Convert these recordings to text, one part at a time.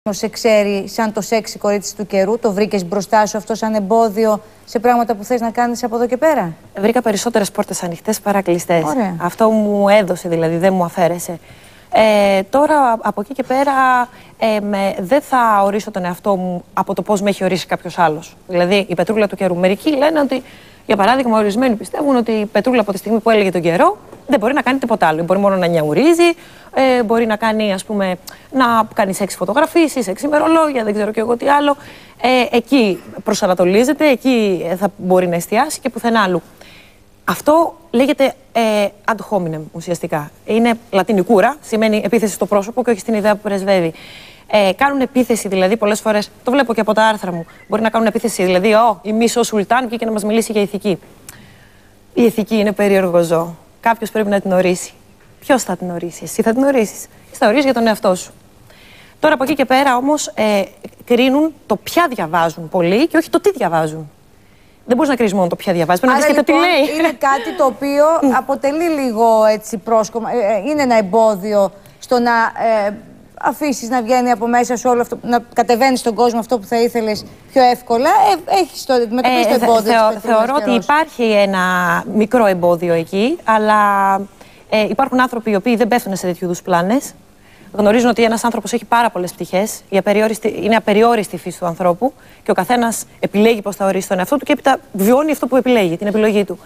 σε ξέρει σαν το σεξι κορίτσι του καιρού, το βρήκες μπροστά σου αυτό σαν εμπόδιο σε πράγματα που θες να κάνεις από εδώ και πέρα? Βρήκα περισσότερες πόρτες ανοιχτές παρά κλειστές. Αυτό μου έδωσε, δηλαδή, δεν μου αφαίρεσε. Τώρα από εκεί και πέρα δεν θα ορίσω τον εαυτό μου από το πώς με έχει ορίσει κάποιος άλλος. Δηλαδή η πετρούλα του καιρού. Μερικοί λένε ότι, για παράδειγμα, ορισμένοι πιστεύουν ότι η πετρούλα από τη στιγμή που έλεγε τον καιρό δεν μπορεί να κάνει τίποτα άλλο. Μπορεί μόνο να νιαουρίζει, μπορεί να κάνει, ας πούμε, να κάνει σεξ φωτογραφίσεις, σεξ ημερολόγια, δεν ξέρω κι εγώ τι άλλο. Εκεί προσανατολίζεται, εκεί θα μπορεί να εστιάσει και πουθενά άλλου. Αυτό λέγεται ad hominem ουσιαστικά. Είναι λατινικούρα, σημαίνει επίθεση στο πρόσωπο και όχι στην ιδέα που πρεσβεύει. Κάνουν επίθεση, δηλαδή, πολλές φορές, το βλέπω και από τα άρθρα μου, μπορεί να κάνουν επίθεση, δηλαδή, η Μίσο Σουλτάν βγήκε να μας μιλήσει για ηθική. Η ηθική είναι περίεργο ζώο. Κάποιος πρέπει να την ορίσει. Ποιος θα την ορίσει? Εσύ θα την ορίσεις. Εσύ θα ορίσεις για τον εαυτό σου. Τώρα από εκεί και πέρα όμως κρίνουν το ποια διαβάζουν πολλοί και όχι το τι διαβάζουν. Δεν μπορείς να κρίνεις μόνο το ποια διαβάζει. Πρέπει να δεις και το τι λέει. Είναι κάτι το οποίο αποτελεί λίγο έτσι πρόσκομα. Είναι ένα εμπόδιο στο να αφήσεις να βγαίνει από μέσα σου όλο αυτό, να κατεβαίνει στον κόσμο αυτό που θα ήθελες πιο εύκολα. Έχεις το αντιμετωπίσει το εμπόδιο. Θεωρώ ότι υπάρχει ένα μικρό εμπόδιο εκεί, αλλά υπάρχουν άνθρωποι οι οποίοι δεν πέφτουν σε τέτοιου είδους πλάνες. Γνωρίζουν ότι ένας άνθρωπος έχει πάρα πολλές πτυχές. Είναι απεριόριστη η φύση του ανθρώπου και ο καθένας επιλέγει πώς θα ορίσει τον εαυτό του και έπειτα βιώνει αυτό που επιλέγει, την επιλογή του.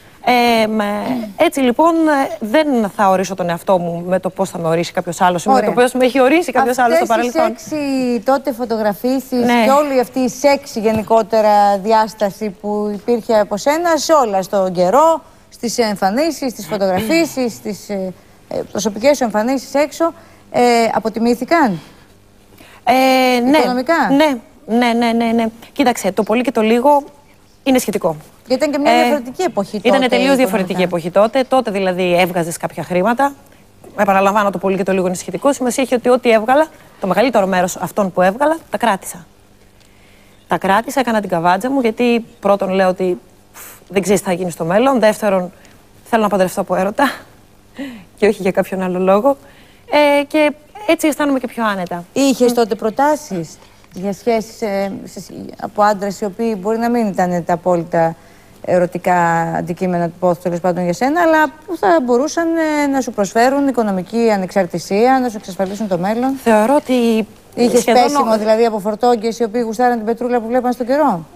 Έτσι λοιπόν δεν θα ορίσω τον εαυτό μου με το πώς θα με ορίσει κάποιος άλλος ή με το πώς με έχει ορίσει κάποιος άλλος στο παρελθόν. Αυτές οι σεξι τότε φωτογραφίσεις και όλη αυτή η σεξι γενικότερα διάσταση που υπήρχε από σένα σε όλα, στον καιρό, στις εμφανίσεις, στις φωτογραφίσεις, στις προσωπικές σου εμφανίσεις έξω, αποτιμήθηκαν οικονομικά? Ναι. Κοίταξε, το πολύ και το λίγο είναι σχετικό. Γιατί ήταν και μια διαφορετική εποχή τότε. Ήταν τελείως διαφορετική εποχή τότε. Τότε δηλαδή έβγαζες κάποια χρήματα. Επαναλαμβάνω, το πολύ και το λίγο είναι σχετικό. Σημασία έχει ότι ό,τι έβγαλα, το μεγαλύτερο μέρος αυτών που έβγαλα, τα κράτησα. Τα κράτησα, έκανα την καβάτζα μου, γιατί πρώτον λέω ότι δεν ξέρεις τι θα γίνει στο μέλλον. Δεύτερον, θέλω να παντρευτώ από έρωτα και όχι για κάποιον άλλο λόγο. Και έτσι αισθάνομαι και πιο άνετα. Είχες τότε προτάσεις για σχέσεις από άντρες οι οποίοι μπορεί να μην ήταν τα απόλυτα ερωτικά αντικείμενα του πόθου, τέλος πάντων, για σένα, αλλά που θα μπορούσαν να σου προσφέρουν οικονομική ανεξαρτησία, να σου εξασφαλίσουν το μέλλον? Θεωρώ ότι. Είχες πέσιμο δηλαδή από φορτόγγες οι οποίοι γουστάραν την πετρούλα που βλέπαν στον καιρό?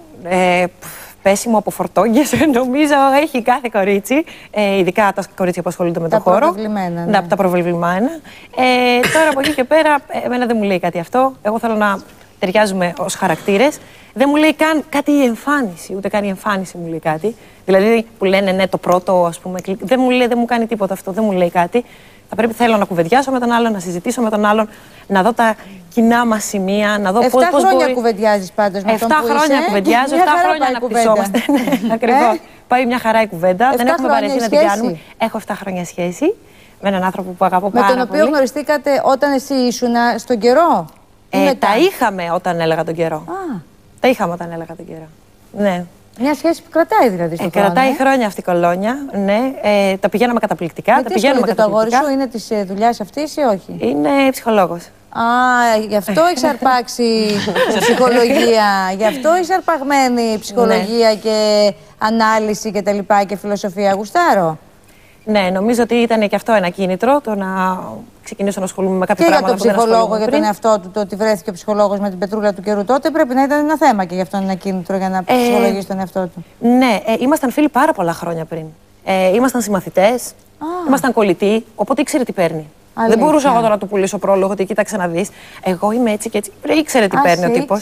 Πέσιμο από φορτόγγες, νομίζω έχει κάθε κορίτσι, ειδικά τα κορίτσια που ασχολούνται με τον χώρο. Τα προβλημένα. Τώρα από εκεί και πέρα, εμένα δεν μου λέει κάτι αυτό. Εγώ θέλω να ταιριάζουμε ως χαρακτήρες. Δεν μου λέει καν κάτι η εμφάνιση, ούτε καν η εμφάνιση μου λέει κάτι. Δηλαδή που λένε ναι, το πρώτο, ας πούμε, δεν μου κάνει τίποτα αυτό, δεν μου λέει κάτι. Θα πρέπει, θέλω να κουβεντιάσω με τον άλλον, να συζητήσω με τον άλλον, να δω τα κοινά μας σημεία, να δω πώς μπορεί. 7 χρόνια κουβεντιάζεις πάντως με τον που είσαι. 7 χρόνια κουβεντιάζω, 7 χρόνια αναπτυσσόμαστε. Ακριβώς. Πάει μια χαρά η κουβέντα. Δεν έχουμε βαρεθεί να την κάνουμε. Έχω 7 χρόνια σχέση με έναν άνθρωπο που αγαπώ πάρα πολύ. Με τον οποίο γνωριστήκατε όταν εσύ ήσουν στον καιρό? Τα είχαμε όταν έλεγα τον καιρό. Τα είχαμε όταν έλεγα τον καιρό. Ναι. Μια σχέση που κρατάει δηλαδή στον χρόνο. Κρατάει χρόνια αυτή η κολόνια. Ναι. Τα πηγαίναμε καταπληκτικά. Τι ασχολείται το αγόρι σου, είναι της δουλειάς αυτής ή όχι? Είναι ψυχολόγος. Γι' αυτό έχεις αρπάξει ψυχολογία. Γι' αυτό είσαι αρπαγμένη ψυχολογία και ανάλυση και τα λοιπά και φιλοσοφία. Γουστάρω. Ναι, νομίζω ότι ήταν και αυτό ένα κίνητρο, το να ξεκινήσω να ασχολούμαι με κάποια πράγματα. Και για τον ψυχολόγο, για τον εαυτό του, το ότι βρέθηκε ο ψυχολόγος με την πετρούλα του καιρού τότε, πρέπει να ήταν ένα θέμα και γι' αυτό ένα κίνητρο για να ψυχολογήσει τον εαυτό του. Ναι, ήμασταν φίλοι πάρα πολλά χρόνια πριν. Ήμασταν συμμαθητές, ήμασταν κολλητοί, οπότε ήξερε τι παίρνει. Δεν μπορούσα εγώ τώρα να του πουλήσω πρόλογο ότι κοίταξε να δεις. Εγώ είμαι έτσι και έτσι. Ήξερε τι παίρνει ο τύπος.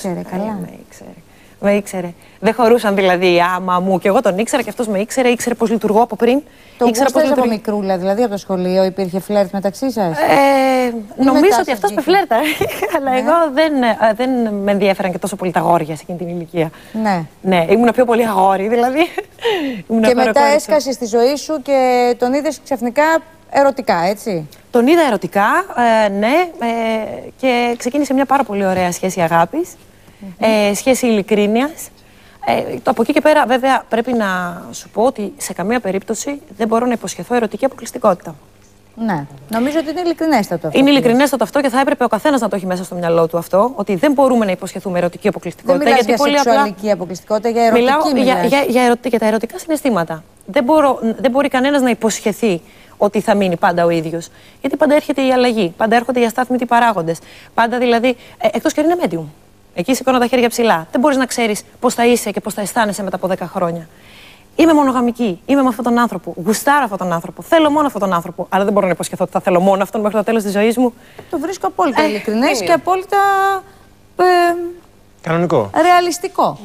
Με ήξερε. Δεν χωρούσαν δηλαδή άμα μου και εγώ τον ήξερα και αυτός με ήξερε. Ήξερε πώς λειτουργώ από πριν. Το γούσταρες από μικρούλα, δηλαδή από το σχολείο υπήρχε φλερτ μεταξύ σας? Νομίζω ότι αυτός με φλερτά. Αλλά εγώ δεν με ενδιαφέραν και τόσο πολύ τα αγόρια σε εκείνη την ηλικία. Ναι, ήμουν πιο πολύ αγόρι δηλαδή. Και μετά έσκασε στη ζωή σου και τον είδες ξαφνικά ερωτικά, έτσι? Τον είδα ερωτικά, ναι, και ξεκίνησε μια πάρα πολύ ωραία σχέση αγάπης. Σχέση ειλικρίνειας. Από εκεί και πέρα, βέβαια, πρέπει να σου πω ότι σε καμία περίπτωση δεν μπορώ να υποσχεθώ ερωτική αποκλειστικότητα. Ναι. Νομίζω ότι είναι ειλικρινέστατο αυτό. Είναι ειλικρινέστατο αυτό και θα έπρεπε ο καθένας να το έχει μέσα στο μυαλό του αυτό, ότι δεν μπορούμε να υποσχεθούμε ερωτική αποκλειστικότητα. Δεν μιλάς για σεξουαλική αποκλειστικότητα, για ερωτική. Για τα ερωτικά συναισθήματα. Δεν μπορεί κανένας να υποσχεθεί ότι θα μείνει πάντα ο ίδιος. Γιατί πάντα έρχεται η αλλαγή, πάντα έρχονται οι αστάθμητοι παράγοντες. Πάντα δηλαδή, εκτός και αν είναι medium. Εκεί σηκώνω τα χέρια ψηλά. Δεν μπορείς να ξέρεις πώς θα είσαι και πώς θα αισθάνεσαι μετά από 10 χρόνια. Είμαι μονογαμική. Είμαι με αυτόν τον άνθρωπο. Γουστάρω αυτόν τον άνθρωπο. Θέλω μόνο αυτόν τον άνθρωπο. Αλλά δεν μπορώ να υποσχεθώ ότι θα θέλω μόνο αυτόν μέχρι το τέλος της ζωής μου. Το βρίσκω απόλυτα ειλικρινές και απόλυτα. Κανονικό. Ρεαλιστικό.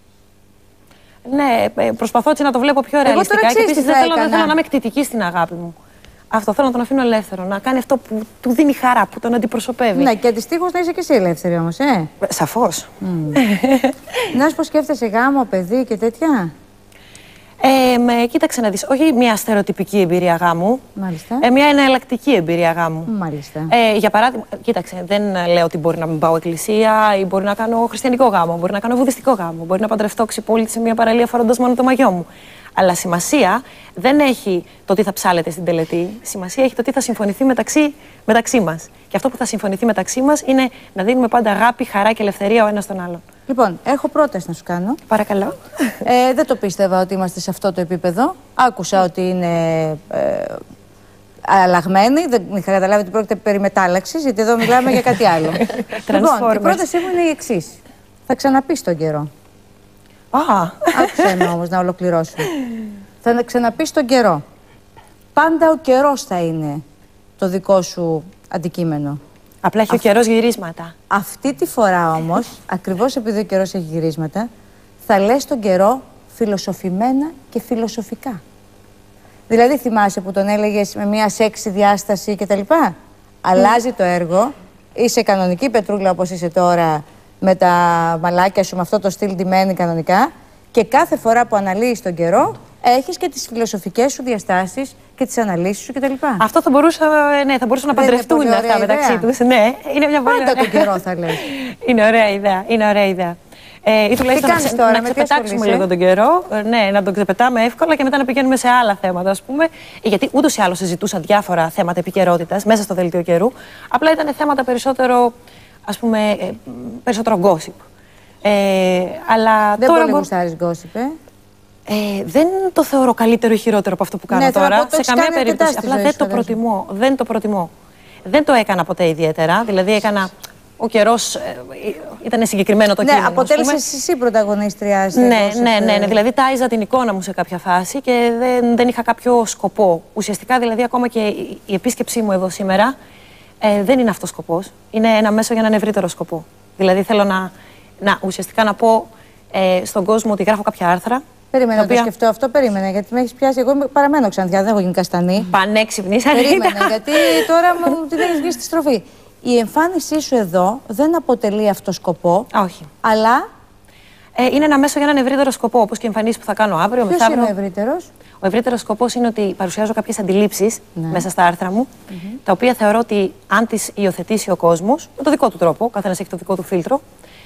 Ναι, προσπαθώ έτσι να το βλέπω πιο ρεαλιστικά. Και επίσης δεν θέλω να είμαι εκτιτική στην αγάπη μου. Αυτό θέλω να τον αφήνω ελεύθερο. Να κάνει αυτό που του δίνει χαρά, που τον αντιπροσωπεύει. Ναι, και αντιστοίχως να είσαι και εσύ ελεύθερη όμως, Σαφώς. Να σου πω, σκέφτεσαι γάμο, παιδί και τέτοια. Κοίταξε να δεις, όχι μια στερεοτυπική εμπειρία γάμου. Μάλιστα. Μια εναλλακτική εμπειρία γάμου. Μάλιστα. Για παράδειγμα, κοίταξε, δεν λέω ότι μπορεί να μην πάω εκκλησία ή μπορεί να κάνω χριστιανικό γάμο, μπορεί να κάνω βουδιστικό γάμο, μπορεί να παντρευτώ ξυπόλυτη σε μια παραλία φορώντας μόνο το μαγιό μου. Αλλά σημασία δεν έχει το τι θα ψάλετε στην τελετή. Σημασία έχει το τι θα συμφωνηθεί μεταξύ μας. Και αυτό που θα συμφωνηθεί μεταξύ μας είναι να δίνουμε πάντα αγάπη, χαρά και ελευθερία ο ένας τον άλλον. Λοιπόν, έχω πρόταση να σου κάνω. Παρακαλώ. Δεν το πίστευα ότι είμαστε σε αυτό το επίπεδο. Άκουσα ότι είναι αλλαγμένοι. Δεν είχα καταλάβει ότι πρόκειται περί μετάλλαξης, γιατί εδώ μιλάμε για κάτι άλλο. Λοιπόν, η πρότασή μου είναι η εξής. Θα ξαναπείς τον καιρό. Άκουσα με όμως να ολοκληρώσω. Θα ξαναπείς τον καιρό. Πάντα ο καιρός θα είναι το δικό σου αντικείμενο. Απλά έχει ο καιρός γυρίσματα. Αυτή τη φορά όμως, ακριβώς επειδή ο καιρός έχει γυρίσματα, θα λες τον καιρό φιλοσοφημένα και φιλοσοφικά. Δηλαδή θυμάσαι που τον έλεγες με μια σεξι διάσταση κτλ. Αλλάζει το έργο, είσαι κανονική πετρούλα όπως είσαι τώρα, με τα μαλάκια σου, με αυτό το στυλ ντυμένη κανονικά, και κάθε φορά που αναλύεις τον καιρό, έχεις και τις φιλοσοφικές σου διαστάσεις και τις αναλύσεις σου κτλ. Αυτό θα μπορούσαν να παντρευτούν αυτά μεταξύ τους. Ναι, είναι μια πολύ πάντα τον καιρό θα λέει. Είναι ωραία ιδέα. Είναι ωραία ιδέα. Ή τουλάχιστον να ξεπετάξουμε λίγο τον καιρό, ναι, να τον ξεπετάμε εύκολα και μετά να πηγαίνουμε σε άλλα θέματα, ας πούμε. Γιατί ούτως ή άλλως συζητούσαν διάφορα θέματα επικαιρότητας μέσα στο δελτίο καιρού. Απλά ήταν θέματα περισσότερο, ας πούμε, περισσότερο gossip. Αλλά δεν πολύ γουστάρεις gossip, δεν το θεωρώ καλύτερο ή χειρότερο από αυτό που κάνω τώρα. Σε καμία περίπτωση. Απλά δεν το προτιμώ. Δεν το έκανα ποτέ ιδιαίτερα. Δηλαδή έκανα. Ο καιρός ήταν συγκεκριμένο το κείμενο. Ναι, αποτέλεσες εσύ πρωταγωνίστρια. Ναι. Δηλαδή τάιζα την εικόνα μου σε κάποια φάση και δεν είχα κάποιο σκοπό. Ουσιαστικά δηλαδή ακόμα και η επίσκεψή μου εδώ σήμερα δεν είναι αυτός σκοπός. Είναι ένα μέσο για έναν ευρύτερο σκοπό. Δηλαδή θέλω ουσιαστικά να πω στον κόσμο ότι γράφω κάποια άρθρα. Περίμενα να το σκεφτώ αυτό, περίμενα, γιατί με έχεις πιάσει. Εγώ παραμένω Ξανθιά, δεν έχω γίνει καστανή. Πανέξυπνη. Περίμενα, γιατί τώρα μου την έχεις βγει στη στροφή. Η εμφάνισή σου εδώ δεν αποτελεί αυτό σκοπό. Όχι. Αλλά. Είναι ένα μέσο για έναν ευρύτερο σκοπό, όπως και οι εμφανίσεις που θα κάνω αύριο, μεθαύριο. Ποιος είναι ο ευρύτερος? Ο ευρύτερος σκοπός είναι ότι παρουσιάζω κάποιες αντιλήψεις μέσα στα άρθρα μου, τα οποία θεωρώ ότι αν τις υιοθετήσει ο κόσμος, με το δικό του τρόπο, ο καθένας έχει το δικό του φίλτρο,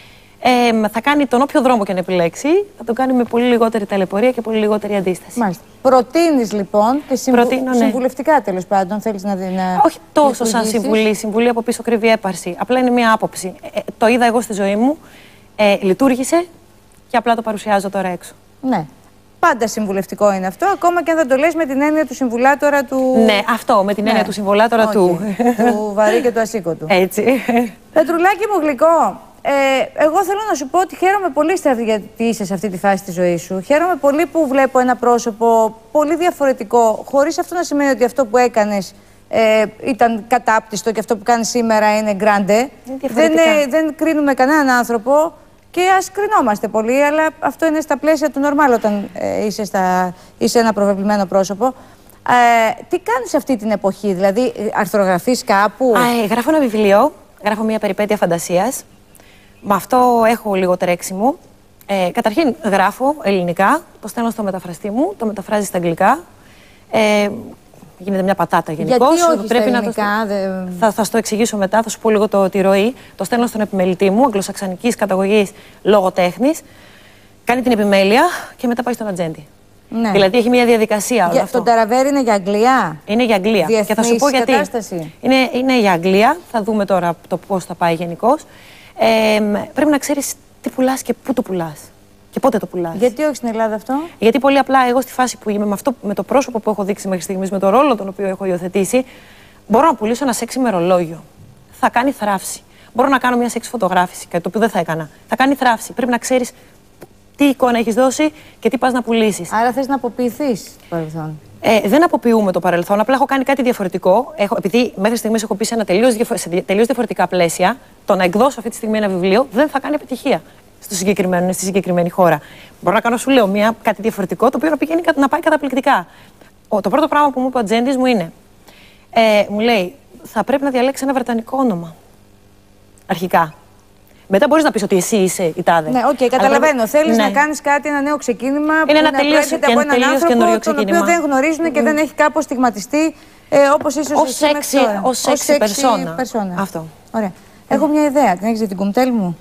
θα κάνει τον όποιο δρόμο και να επιλέξει, θα τον κάνει με πολύ λιγότερη ταλαιπωρία και πολύ λιγότερη αντίσταση. Μάλιστα. Προτείνεις λοιπόν και συμβουλευτικά τέλος πάντων, θέλεις να δει. Όχι τόσο σαν συμβουλή. Συμβουλή από πίσω κρύβει έπαρση. Απλά είναι μια άποψη. Το είδα εγώ στη ζωή μου, λειτουργήσε και απλά το παρουσιάζω τώρα έξω. Ναι. Πάντα συμβουλευτικό είναι αυτό, ακόμα και αν δεν το λες με την έννοια του συμβουλάτορα του. Ναι, αυτό, με την έννοια του συμβουλάτορα του. Του βαρύ και του ασήκωτου. Έτσι. Πετρουλάκι μου γλυκό. Εγώ θέλω να σου πω ότι χαίρομαι πολύ γιατί είσαι σε αυτή τη φάση της ζωής σου. Χαίρομαι πολύ που βλέπω ένα πρόσωπο πολύ διαφορετικό, χωρίς αυτό να σημαίνει ότι αυτό που έκανες ήταν κατάπτυστο και αυτό που κάνεις σήμερα είναι γκράντε. Δεν κρίνουμε κανέναν άνθρωπο και ας κρινόμαστε πολύ, αλλά αυτό είναι στα πλαίσια του νορμάλ όταν είσαι ένα προβεβλημένο πρόσωπο. Τι κάνεις αυτή την εποχή, δηλαδή αρθρογραφείς κάπου? Γράφω ένα βιβλίο, γράφω μια περιπέτεια φαντασίας. Με αυτό έχω λίγο τρέξιμο. Καταρχήν γράφω ελληνικά, το στέλνω στο μεταφραστή μου, το μεταφράζει στα αγγλικά. Γίνεται μια πατάτα γενικώς. Γιατί όχι στα ελληνικά? Θα στο εξηγήσω μετά, θα σου πω λίγο τη ροή. Το στέλνω στον επιμελητή μου, αγγλοσαξανικής καταγωγής λογοτέχνης. Κάνει την επιμέλεια και μετά πάει στον ατζέντη. Ναι. Δηλαδή έχει μια διαδικασία όλο αυτό. Το Ταραβέρι είναι για Αγγλία. Είναι για Αγγλία. Διεθνής και θα σου πω γιατί. Κατάσταση. Είναι για Αγγλία. Θα δούμε τώρα το πώς θα πάει γενικώς. Πρέπει να ξέρεις τι πουλάς και πού το πουλάς. Και πότε το πουλάς. Γιατί όχι στην Ελλάδα αυτό? Γιατί πολύ απλά εγώ στη φάση που είμαι με το πρόσωπο που έχω δείξει μέχρι στιγμής, με το ρόλο τον οποίο έχω υιοθετήσει, μπορώ να πουλήσω ένα σεξ ημερολόγιο. Θα κάνει θράψη. Μπορώ να κάνω μια σεξ φωτογράφηση, κάτι το οποίο δεν θα έκανα. Θα κάνει θράψη. Πρέπει να ξέρεις τι εικόνα έχεις δώσει και τι πας να πουλήσεις. Άρα θες να αποποιηθείς το παρελθόν. Δεν αποποιούμε το παρελθόν. Απλά έχω κάνει κάτι διαφορετικό. Επειδή μέχρι στιγμής έχω πει σε τελείως διαφορετικά πλαίσια, το να εκδώσω αυτή τη στιγμή ένα βιβλίο δεν θα κάνει επιτυχία στη συγκεκριμένη χώρα. Μπορώ να κάνω, σου λέω, κάτι διαφορετικό, το οποίο να πάει καταπληκτικά. Το πρώτο πράγμα που μου είπε ο ατζέντης μου είναι, μου λέει, θα πρέπει να διαλέξεις ένα βρετανικό όνομα. Αρχικά. Μετά μπορείς να πεις ότι εσύ είσαι η τάδε. Ναι, καταλαβαίνω. Θέλεις να κάνεις κάτι, ένα νέο ξεκίνημα που να προέρχεται από έναν άνθρωπο τον οποίο δεν γνωρίζουν και δεν έχει κάπως στιγματιστεί όπως ίσως εσύ μέχρι τώρα. Ως σεξι περσόνα. Αυτό. Ωραία. Έχω μια ιδέα. Την έχεις δει την κουμτέλ μου?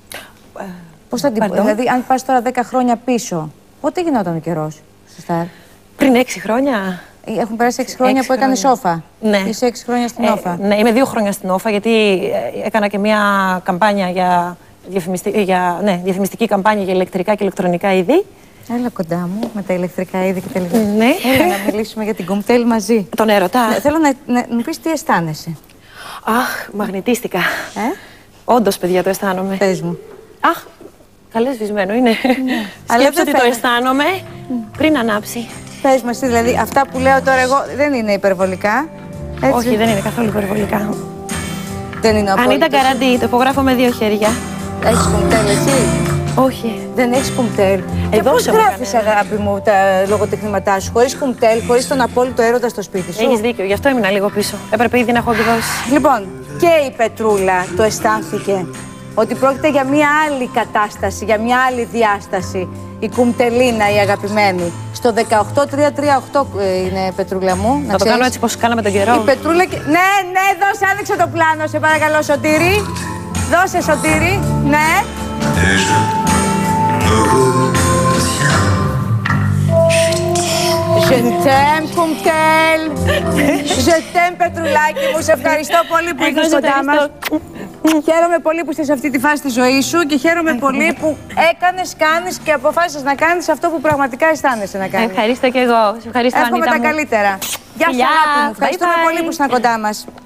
Πώς θα την πω? Δηλαδή, αν πας τώρα 10 χρόνια πίσω, πότε γινόταν ο καιρός στο Σταρ? Πριν 6 χρόνια. Έχουν περάσει 6 χρόνια που έκανε όφα. Ναι. Είσαι 6 χρόνια στην όφα. Ναι, είμαι 2 χρόνια στην όφα, γιατί έκανα και μια καμπάνια για διαφημιστική καμπάνια για ηλεκτρικά και ηλεκτρονικά είδη. Έλα κοντά μου με τα ηλεκτρικά είδη και τα ηλεκτρονικά. Ναι. Έλα να μιλήσουμε για την κουμτέλ μαζί. Τον έρωτα. Θέλω να μου πεις τι αισθάνεσαι. Αχ, μαγνητίστηκα. Όντως, παιδιά, το αισθάνομαι. Πες μου. Αχ, καλές βυσμένο είναι. Σκέψτε ότι το αισθάνομαι πριν ανάψει. Πες μας, δηλαδή, αυτά που λέω τώρα εγώ δεν είναι υπερβολικά. Έτσι. Όχι, δεν είναι καθόλου υπερβολικά. Δεν είναι απόλυτος. Αν ήταν καραντί, το υπογράφω με 2 χέρια. Έχεις κουμτέλ εσύ? Όχι. Δεν έχεις κουμτέλ. Και πώς γράφεις, αγάπη μου, τα λογοτεχνήματά σου, χωρίς κουμτέλ, χωρίς τον απόλυτο έρωτα στο σπίτι σου? Έχεις δίκιο, γι' αυτό έμεινα λίγο πίσω. Έπρεπε ήδη να έχω εκδώσει. Λοιπόν, και η Πετρούλα το αισθάνθηκε ότι πρόκειται για μια άλλη κατάσταση, για μια άλλη διάσταση. Η Κουμτελίνα, η αγαπημένη. Στο 18338 είναι, Πετρούλα μου. Θα το κάνω έτσι πως κάναμε τον καιρό. Η Πετρούλα... Ναι, δώσε, άνοιξε το πλάνο, σε παρακαλώ, Σωτήρη. Δώσε, Σωτήρη, ναι. Je t'aime, Κουμτέλ. Je t'aime, Πετρουλάκι μου. Σε ευχαριστώ πολύ που ήρθες κοντά μας. Χαίρομαι πολύ που είσαι σε αυτή τη φάση της ζωής σου και χαίρομαι πολύ που κάνεις και αποφάσισες να κάνεις αυτό που πραγματικά αισθάνεσαι να κάνεις. Ευχαριστώ και εγώ. Σε ευχαριστώ, Ανίτα μου. Εύχομαι τα καλύτερα. Γεια σας, αγάπη μου. Ευχαριστούμε πολύ που ήσασταν κοντά μας.